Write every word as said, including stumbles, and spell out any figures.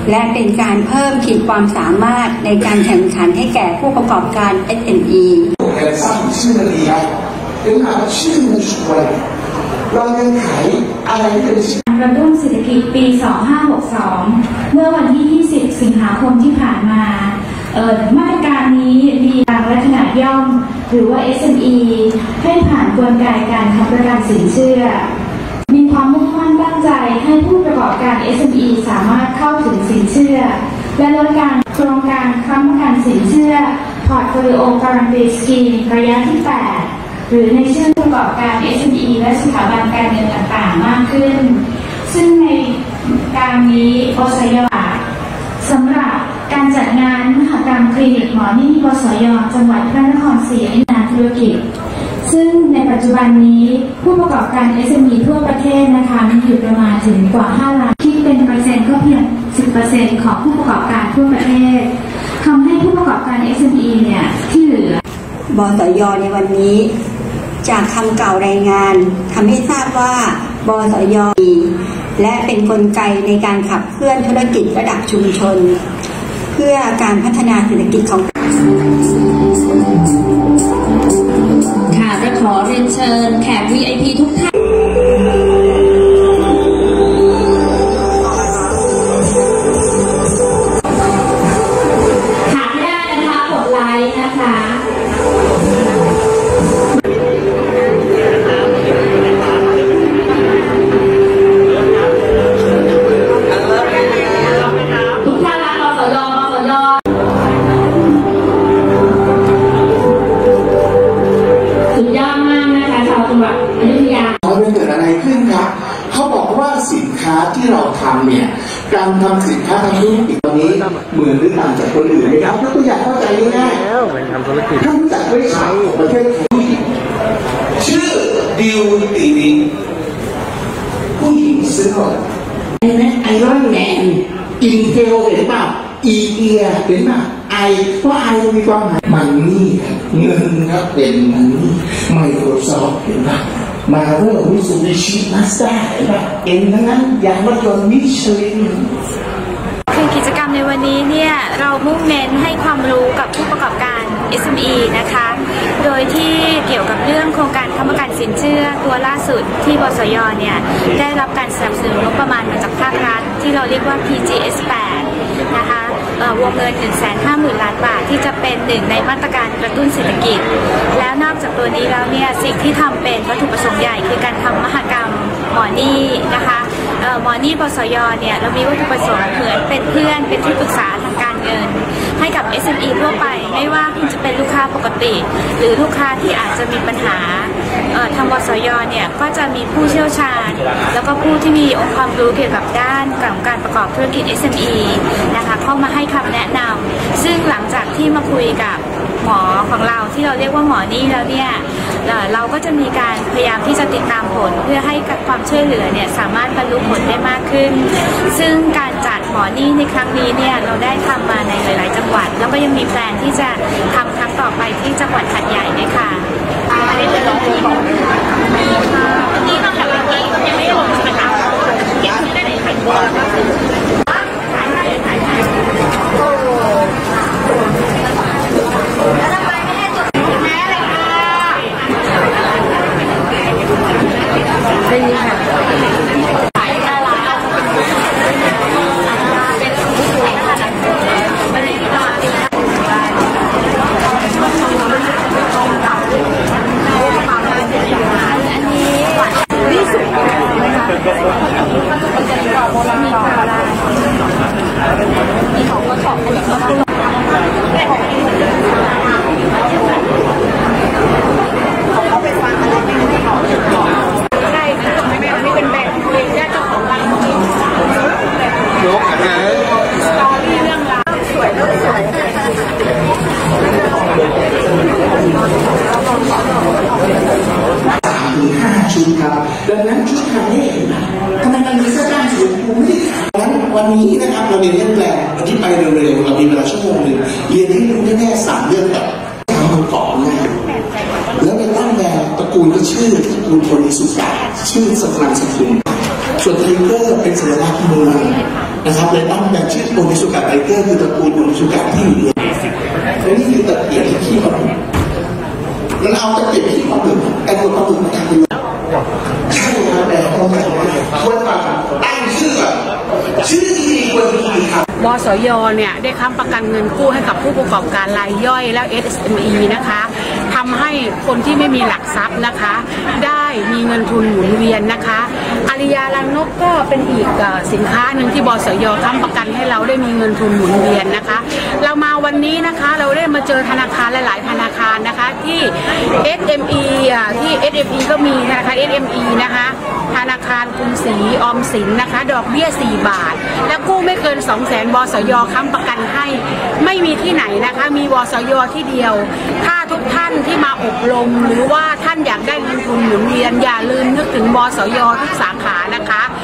และเป็นการเพิ่มขีดความสามารถในการแข่งขันให้แก่ผู้ประกอบการ เอส เอ็ม อี上市的厉害，跟他去的出来，เรายังขายอะไรกันกระตุ้นเศรษฐกิจปี สองพันห้าร้อยหกสิบสอง เมื่อวันที่ ยี่สิบ สิงหาคมที่ผ่านมามาตรการนี้มีบางลักษณะย่อมหรือว่า เอส เอ็ม อี ให้ผ่านกลไกการค้ำประกันสินเชื่อมีความมุ่งมั่นตั้งใจให้ผู้ประกอบการ เอส เอ็ม อี สามารถเข้าถึงสินเชื่อและลดการโครงการค้ำประกันสินเชื่อ Portfolio Guarantee Scheme ระยะที่ แปด หรือในชื่อประกอบการ เอส เอ็ม อี และสถาบันการเงินต่างๆมากขึ้นซึ่งในการนี้บสย.สำหรับการจัดงานมหกรรมคลินิกหมอนี่บสย.จังหวัดพระนครศรีอยุธยาธุรกิจซึ่งในปัจจุบันนี้ผู้ประกอบการ เอส เอ็ม อี ทั่วประเทศนะคะมีอยู่ประมาณถึงกว่า ห้า ล้านที่เป็นเปอร์เซ็นต์ก็เพียง สิบเปอร์เซ็นต์ ของผู้ประกอบการทั่วประเทศทำให้ผู้ประกอบการ เอส เอ็ม อี เนี่ยที่เหลือบสย.ในวันนี้จากคำกล่าวรายงานทำให้ทราบว่าบสย.และเป็นกลไกในการขับเคลื่อนธุรกิจระดับชุมชนเพื่อการพัฒนาเศรษฐกิจของค่ะจะขอเรียนเชิญแขก วี ไอ พี ทุกท่านขาดไม่ได้นะคะกดไลค์นะคะสินค้าที่เราทำเนี่ยการทำสินค้าทางธุรกิจตอนนี้เหมือนหรือต่างจากคนอื่นไหมครับยกตัวอย่างเข้าใจง่ายๆท่านรู้จักบริษัทของประเทศไทยชื่อดิวตีวิงผู้หญิงซื้อหมดไอ้แม่ไอรอนแมนอินเทลเห็นป่ะอีเอียเห็นป่ะไอเพราะไอมีความหมายมันนี่เงินครับเป็นมันนี่ไมโครซอฟท์เห็นป่ะมาเรื่องวิสุทธิชิมาสด้าเห็นป่ะเองทั้งนั้นอย่างรถยนต์มิชลินคือกิจกรรมในวันนี้เนี่ยเรามุ่งเน้นให้ความรู้กับผู้ประกอบการ เอส เอ็ม อี นะคะโดยที่เกี่ยวกับเรื่องโครงการค้ำประกันสินเชื่อตัวล่าสุดที่บสย.เนี่ยได้รับการสนับสนุนงบประมาณมาจากภาครัฐที่เราเรียกว่า พี จี เอส แปด นะคะวงเงิน หนึ่งแสนห้าหมื่น ล้านบาทที่จะเป็นหนึ่งในมาตรการกระตุ้นเศรษฐกิจแล้วนอกจากตัวนี้แล้วเนี่ยสิ่งที่ทำเป็นวัตถุประสงค์ใหญ่คือการทำมหกรรมหมอนี่นะคะหมอนี่บสย.เนี่ยเรามีวัตถุประสงค์เหมือนเป็นเพื่อนเป็นที่ปรึกษาทางการเงินให้กับ เอส เอ็ม อี ทั่วไปไม่ว่าคุณจะเป็นลูกค้าปกติหรือลูกค้าที่อาจจะมีปัญหาทางบสย.เนี่ยก็จะมีผู้เชี่ยวชาญแล้วก็ผู้ที่มีองค์ความรู้เกี่ยวกับด้านการประกอบธุรกิจ เอส เอ็ม อี นะคะเข้ามาให้คำแนะนำซึ่งหลังจากที่มาคุยกับหมอของเราที่เราเรียกว่าหมอนี่แล้วเนี่ยเราก็จะมีการพยายามที่จะติดตามผลเพื่อให้ความช่วยเหลือเนี่ยสามารถบรรลุผลได้มากขึ้นซึ่งการจัดหมอนี่ในครั้งนี้เนี่ยเราได้ทำมาในหลายๆจังหวัดแล้วก็ยังมีแพลนที่จะทำครั้งต่อไปที่จังหวัดหัดใหญ่ด้วยค่ะอันนี้เป็นรอบที่นี่นอกจากนี้ยังไม่ลงใช่ไหมคะเก็บได้ในขันบัวดังนั้นชุดไทยทำไมมันมีเสื้อกล้ามสีชมพูไม่ได้ขายงั้นวันนี้นะครับเราเรียนเรื่องแปลวันที่ไปเร็วๆเรามีเวลาชั่วโมงหนึ่งเรียนให้รู้แน่ๆสามเรื่องแบบทำประกอบงานแล้วในตั้งแบรนด์ตระกูลก็ชื่อตระกูลคนสุดาชื่อสกุลสกุลส่วนไทเกอร์เป็นสัญลักษณ์เมืองนะครับเลยตั้งอย่างชื่อโอนิสุกะไทเกอร์คือตระกูลโอนิสุกะที่อยู่และนี่คือตะเกียบที่ขี้ปลาหมึกมันเอาตะเกียบที่ปลาหมึกแต่ตัวปลาหมึกมันทำเป็นใช่ครับแต่ต้องมาควรตั้งชื่อชื่อดีควรดีครับบสย.เนี่ยได้ค้ำประกันเงินกู้ให้กับผู้ประกอบการรายย่อยและ เอส เอ็ม อี นะคะทำให้คนที่ไม่มีหลักทรัพย์นะคะได้มีเงินทุนหมุนเวียนนะคะอาริยารังนกก็เป็นอีกสินค้าหนึ่งที่บสย.ค้ำประกันให้เราได้มีเงินทุนหมุนเวียนนะคะเรามาวันนี้นะคะเราได้มาเจอธนาคารหลายๆธนาคารนะคะที่ เอส เอ็ม อี ที่ เอส เอ็ม อี ก็มีธนาคาร เอส เอ็ม อี นะคะธนาคารกรุงศรีออมสินนะคะดอกเบี้ยสี่บาทและกู้ไม่เกิน สองแสน บสย.ค้ำประกันให้ไม่มีที่ไหนนะคะมีบสย.ที่เดียวถ้าทุกท่านที่มาอบรมหรือว่าท่านอยากได้เงินทุนหมุนเวียนอย่าลืมนึกถึงบสย.ทุกสาขานะคะ